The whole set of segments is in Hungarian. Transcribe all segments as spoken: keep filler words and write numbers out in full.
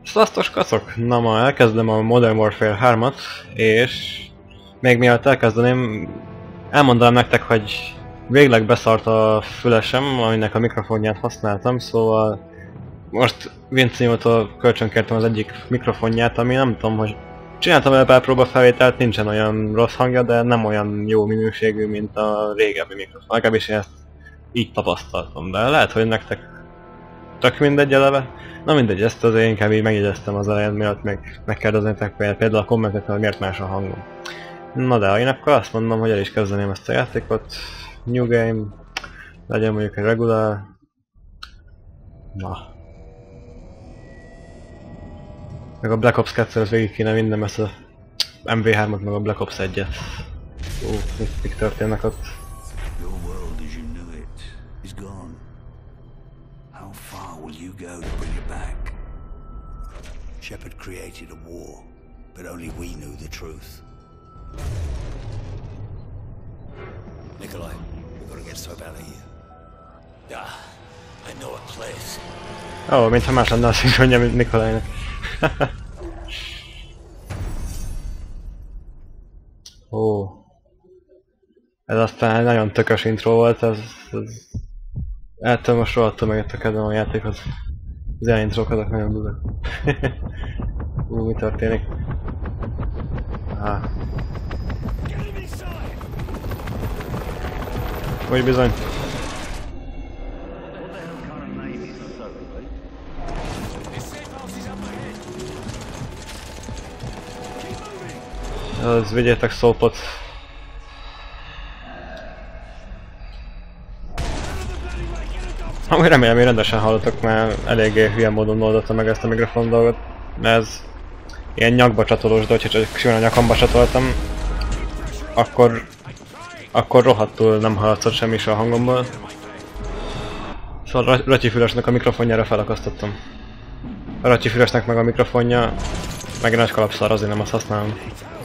Szasztos kacok! Na ma elkezdem a Modern Warfare hármat, és még mielőtt elkezdeném, elmondanám nektek, hogy végleg beszart a fülesem, aminek a mikrofonját használtam, szóval most Vincimótól kölcsönkértem az egyik mikrofonját, ami nem tudom, hogy csináltam vele pár próbafelvételt, nincsen olyan rossz hangja, de nem olyan jó minőségű, mint a régebbi mikrofon. Legalábbis én ezt így tapasztaltam, de lehet, hogy nektek tök mindegy eleve. Na mindegy, ezt azért inkább így megjegyeztem az elején, mielőtt még megkérdeznétek például a kommentekről, hogy miért más a hangom. Na de én akkor azt mondom, hogy el is kezdeném ezt a játékot. New game, legyen mondjuk egy regular. Na. Meg a Black Ops kettőt végig kéne vinnem, ezt a M V hármat meg a Black Ops egyet. Ó, mit, mik történnek ott. Shepard created a war, but only we knew the truth. Nikolai, we've got to get Soap out of here. Ah, I know a place. Ó, oh, mintha más lenne a szinkronja, mint Nikolajnak. Ó. Oh. Ez aztán egy nagyon tökös intro volt, ez... ez... Ettől most rohadtul megjött a kedvem a játékhoz. Az ilyen intrók azok nagyon durvák. Ú, mi történik? Ah. Úgy bizony. Az vigyétek Soapot. Amúgy remélem, hogy rendesen hallottak, mert eléggé hülye módon oldottam meg ezt a mikrofon dolgot. Ez ilyen nyakba csatolós, de hogyha csak simán a nyakamba csatoltam, akkor, akkor rohadtul nem hallatszott semmi is a hangomból. Szóval Ratyi Fülesnek a mikrofonjára felakasztottam. A Ratyi Fülesnek meg a mikrofonja, meg egy nagy kalapszar, azért nem azt használom.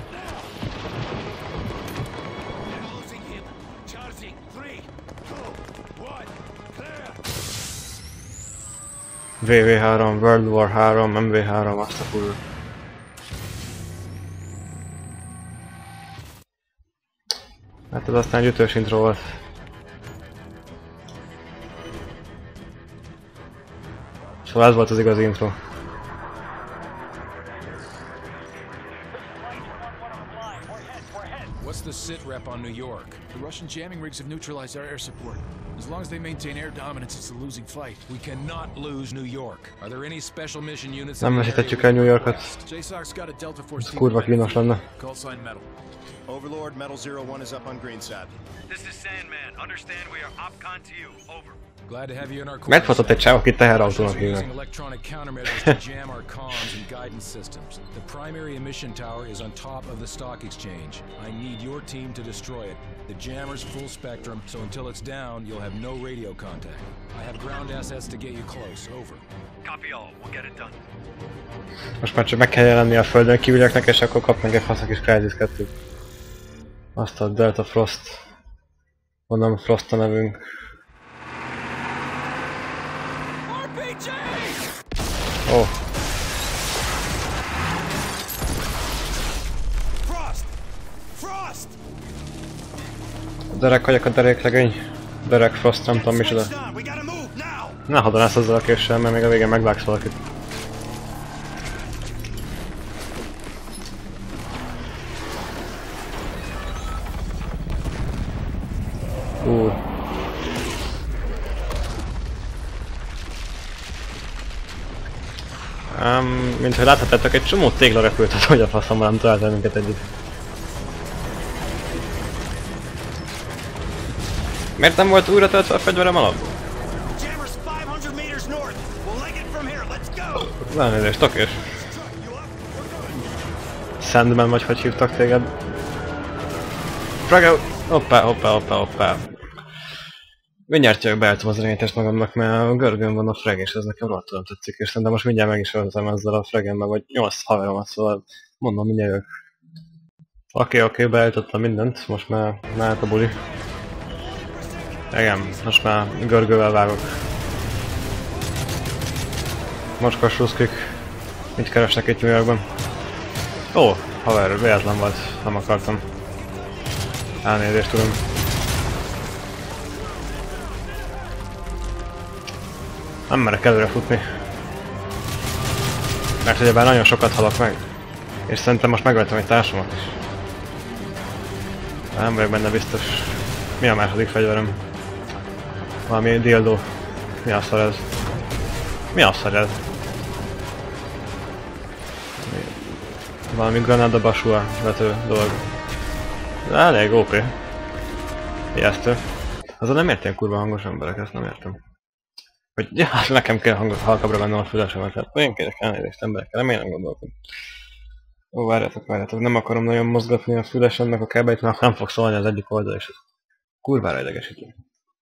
V V három, World War három, M V három, azt a full. Hát ez aztán egy ütős intro volt. Szóval ez volt az igazi intro. What's the sit rep on New York? The Russian jamming rigs have neutralized our air support. As long as they maintain air dominance, it's a losing fight. We cannot lose New York. Are there any special mission units? Nem veszítettük el New Yorkot. Ez kurva kínos lenne. Call sign metal. Overlord, Metal zero one is up on Greenside. This is Sandman. Understand we are OpCon to you. Over. Glad to have you in our megfotott egy csáv, akit teherautónak using hívnak. electronic countermeasures to jam our comms and guidance systems. The primary emission tower is on top of the stock exchange. I need your team to destroy it. The jammer's full spectrum, so until it's down, you'll have no radio contact. I have ground assets to get you close. Over. Copy all. We'll get it done. Most már csak meg kell jelenni a földön kívülieknek, és akkor kapnak egy faszak is Crysis kettőt. Azt a Delta Frost. Onnan Frost a nevünk. Ó. Oh. A derek vagyok, a deréklegény. Derek Frost, nem tudom micsoda. Ne hadonász azzal a késsel, mert még a végén megvágsz valakit. Uh. Um, mint hogy láthatjátok, egy csomó tégla repült, hogy a faszommal nem találtál minket együtt. Miért nem volt újra töltve a fegyverem alap? Elnézést, tokés. Sandman vagy, hogy hívtak téged? Fragau! Hoppá, hoppá, hoppá, hoppá. Mindjárt jövök beállítom az irányítást magamnak, mert a görgön van a frag, és ez nekem rohadtul nem tetszik, és szerintem most mindjárt meg is öltem ezzel a fragemmel, vagy nyolc haveromat, szóval mondom, mindjárt jövök. Oké, oké, beállítottam mindent, most már mehet a buli. Igen, most már görgővel vágok. Mocskos ruszkik. Mit keresnek itt New Yorkban? Ó, haver, véletlen volt, nem akartam. Elnézést tudom. Nem merek előre futni. Mert ugyebár nagyon sokat halok meg. És szerintem most megöltem egy társamat is. De nem vagyok benne biztos. Mi a második fegyverem? Valami dildo. Mi a szar ez? Mi a szar ez? Valami granada basua vető dolog. De elég ó pé. Ijesztő. Azon nem értem kurva hangos emberek, ezt nem értem. Hogy ja, nekem kell hangos, halkabbra vennem a fülesemet, hát én kérek elnézést emberekkel, nem én nem gondoltam. Ó, várjátok, várjátok, nem akarom nagyon mozgatni a fülesemnek a kábelt, mert nem fog szólni az egyik oldal, és kurvára idegesítő.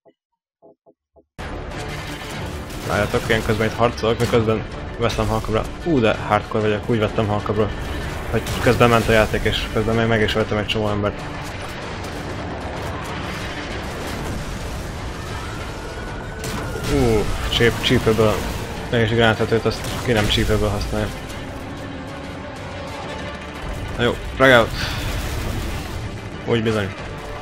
Várjátok, én közben itt harcolok, miközben veszem halkabbra. Ú, de hardcore vagyok, úgy vettem halkabbra, hogy közben ment a játék, és közben még meg is öltem egy csomó embert. Ú, csíp, csípőből, mégis gránátvetőt, azt ki nem csípőből használja. Na jó, frag out. Úgy bizony.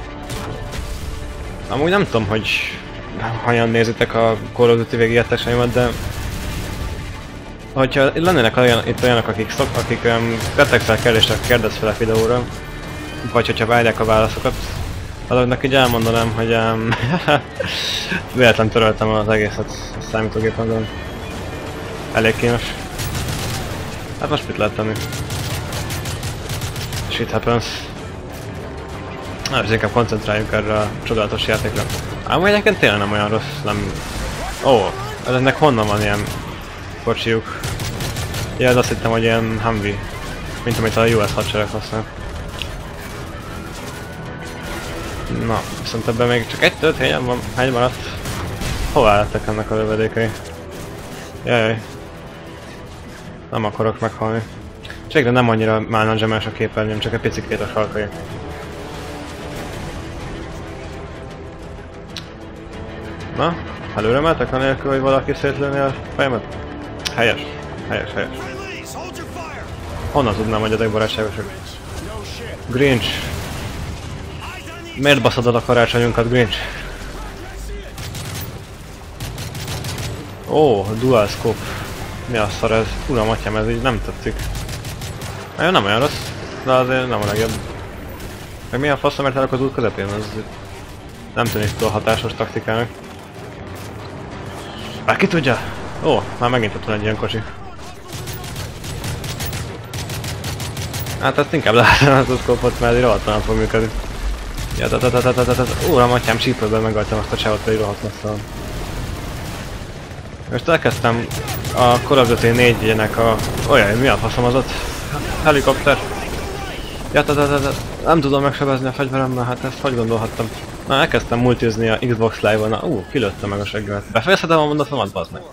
Amúgy nem tudom, hogy hanyan nézitek a Call of Duty végigjátékosaimat, de hogyha lennének olyan, itt olyanok, akik szok, akik um, tettek fel kérdésre, kérdez fel a videóra, vagy hogyha várják a válaszokat, azoknak így elmondanám, hogy um, véletlen töröltem az egészet a számítógépen, elég kínos. Hát most mit lehet tenni? Shit happens. Na, és inkább koncentráljunk erre a csodálatos játékra. Ám egyébként tényleg nem olyan rossz, nem... Ó, oh, ezeknek honnan van ilyen kocsijuk? Ja, azt hittem, hogy ilyen Humvee, mint amit a U S hadsereg használ. Na, viszont ebben még csak egy történjen van, hány maradt. Hová lettek ennek a lövedékei? Jaj, nem akarok meghalni. Végre nem annyira mánadzsemás a képernyőm, csak egy picikét a sarkai. Na, előre mehetek anélkül, hogy valaki szétlőni a fejemet? Helyes, helyes, helyes. Honnan tudnám, hogy ezek barátságosak? Grinch! Miért baszod a karácsonyunkat, Grinch? Ó, oh, dual scope. Mi a szar ez? Uram, atyám, ez így nem tetszik. Na, nem olyan rossz, de azért nem a legjobb. Meg milyen faszom, mert állok az út közepén, az nem tűnik túl hatásos taktikának. Bár ki tudja? Ó, már megint ott van egy ilyen kocsi. Hát ezt inkább lehetem az uszkópot, mert így rohadtan nem fog működni. Ja, tatatatatatatat, uram, atyám, csípőből megöltem azt a csávot, pedig rohadt messzal. Most elkezdtem a Call of Duty négynek a... Olyan, mi a faszom az ott? Helikopter. Ja, tatatatat, nem tudom megsebezni a fegyveremmel, hát ezt hogy gondolhattam. Na, elkezdtem multizni a Xbox Live-on, na, ú, kilőttem meg a seggemet. Befejezhetem a mondatomat, bazd meg.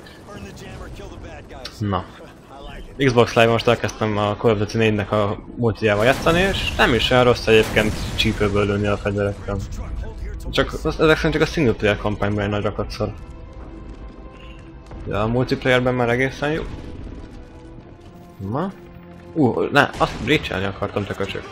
Na. Xbox Live-on most elkezdtem a Call of Duty négynek a multijával játszani, és nem is olyan rossz egyébként csípőből lőni a fegyverekkel. Csak, ezek szerint csak a single player kampányban egy nagy rakatszor. Ja, a multiplayerben már egészen jó. Na? Ú, uh, ne, azt breach-elni akartam, te köcsök.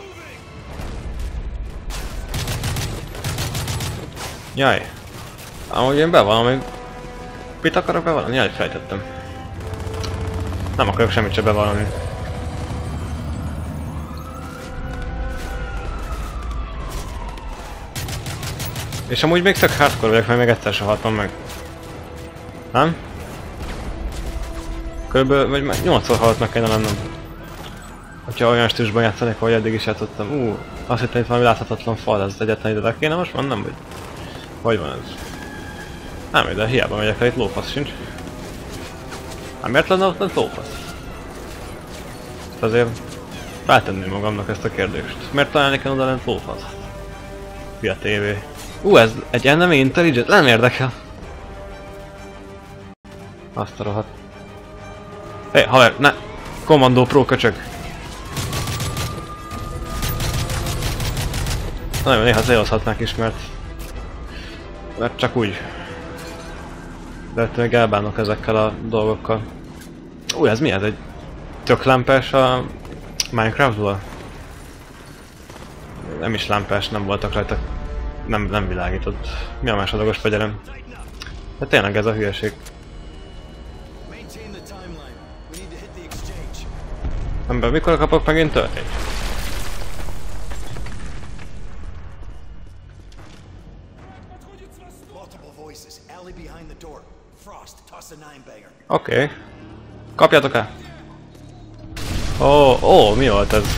Jaj. Amúgy én bevallom, hogy... Mit akarok bevallani? Jaj, fejtettem. Nem akarok semmit sem bevallani. És amúgy még szök hardcore vagyok, mert még egyszer sem haltam meg. Nem? Körülbelül, vagy nyolcszor halt meg kellene lennem. Hogyha olyan stílusban játszanék, ahogy eddig is játszottam. Ú, azt hittem, itt valami láthatatlan fal, ez egyetlen ide le kéne most mennem, vagy? Hogy van ez? Nem, de hiába megyek le, itt lófasz sincs. Hát miért lenne ott lófasz? Azért feltenném magamnak ezt a kérdést. Miért találni kell oda lent lófasz? Fia tévé. Ú, ez egy enemy intelligent? Nem érdekel. Azt a rohadt. Hé, hey, haver, ne! Commando Pro köcsög! Nagyon néha célozhatnák is, mert... Mert csak úgy. De még elbánok ezekkel a dolgokkal. Ú, ez mi ez? Egy tök lámpás a Minecraftból? Nem is lámpás, nem voltak rajta. Nem, nem világított. Mi a másodlagos fegyelem? De tényleg ez a hülyeség. Ember, mikor kapok megint töltényt? Oké. Okay. Kapjátok el! Ó, oh, ó, oh, mi volt ez?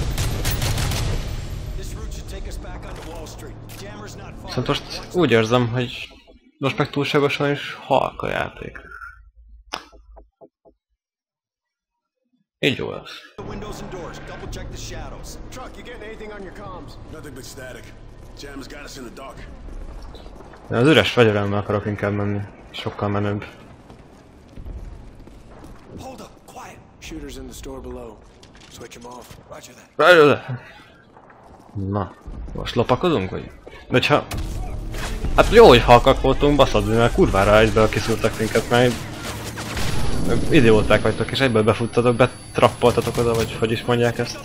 Szóval most úgy érzem, hogy most meg túlságosan is halk a játék. Így jó lesz. De az üres fegyelemmel akarok inkább menni. Sokkal menőbb. Na, most lopakodunk, vagy? De ha... Hát jó, hogy halkak voltunk, baszadni, mert kurvára egyből kiszúrtak minket, mert... Idióták vagytok, és egyből befuttatok, betrappoltatok oda, vagy hogy is mondják ezt.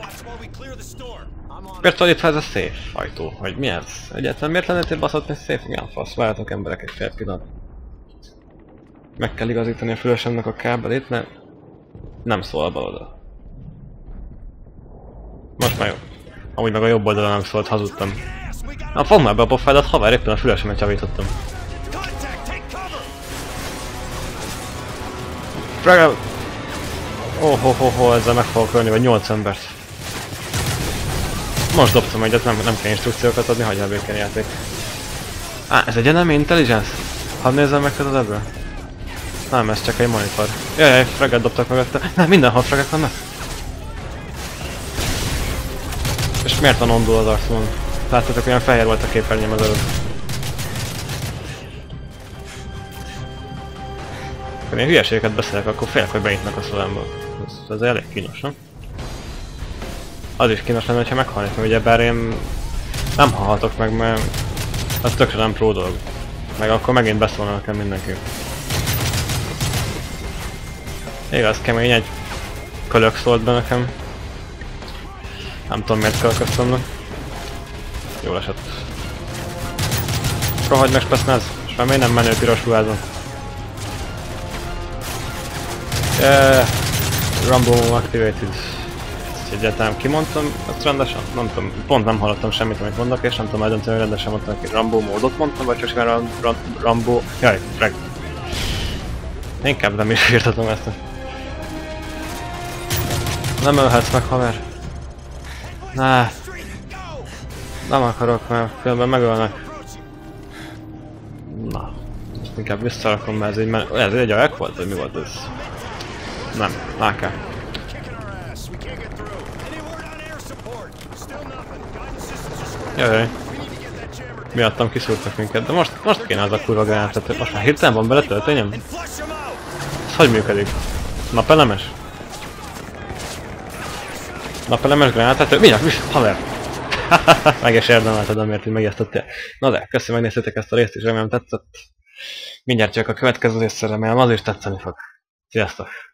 Miért van itt ez a safe ajtó? Vagy mi ez? Egyáltalán miért lenne itt baszatni safe? Milyen fasz? Várjatok emberek egy fél pillanat. Meg kell igazítani a fülesemnek a kábelét, mert nem szól be oda. Most már jó. Amúgy meg a jobb oldalon nem szólt, hazudtam. Na fogd már be a pofádat, haver, éppen a fülesemet javítottam. Fragel! Oh, oh, oh, oh, ezzel meg fogok ölni, vagy nyolc embert. Most dobtam egyet, nem, nem kell instrukciókat adni, hagyjál békén játék. Á, ez egy enemy intelligence? Hadd nézzem meg tudod ebből? Nem, ez csak egy monitor. Jajjaj, fragelt dobtak mögötte. Nem, mindenhol fragek vannak. És miért van ondul az arcomon? Láttatok, olyan fehér volt a képernyőm az előtt. Ha én hülyeségeket beszélek, akkor félek, hogy beintnak a szavamba. Ez, ez elég kínos, nem? Az is kínos lenne, ha meghalnék, mert ugye bár én nem halhatok meg, mert az tökre nem pró dolog. Meg akkor megint beszólna nekem mindenki. Igaz, kemény, egy kölök szólt be nekem. Nem tudom miért kölköszönnek. Jól esett. Rohagy meg spesznez, és már miért nem menő piros ruházon? Yeah. Rumble activated. Ezt egyáltalán kimondtam, ezt rendesen? Nem tudom, pont nem hallottam semmit, amit mondok, és nem tudom eldönteni, hogy rendesen mondtam, hogy Rumble módot mondtam, vagy csak olyan Rumble... Jaj, frag. Inkább nem is írtatom ezt. Nem ölhetsz meg, haver. Nah. Nem akarok, mert különben megölnek. Na. Ezt inkább visszarakom, mert ez egy, men ez egy aják volt, vagy mi volt ez? Nem, á ká. Jaj. Miattam kiszúrtak minket, de most, most kéne az a kurva gránátot, most már hirtelen van bele töltényem? Ez hogy működik? Napelemes? Napelemes gránátát? Mindjárt, mi? Haver! Meg is érdemelted, amiért így megijesztettél. Na de, köszi, megnéztétek ezt a részt is, remélem tetszett. Mindjárt csak a következő részt remélem, az is tetszeni fog. Sziasztok!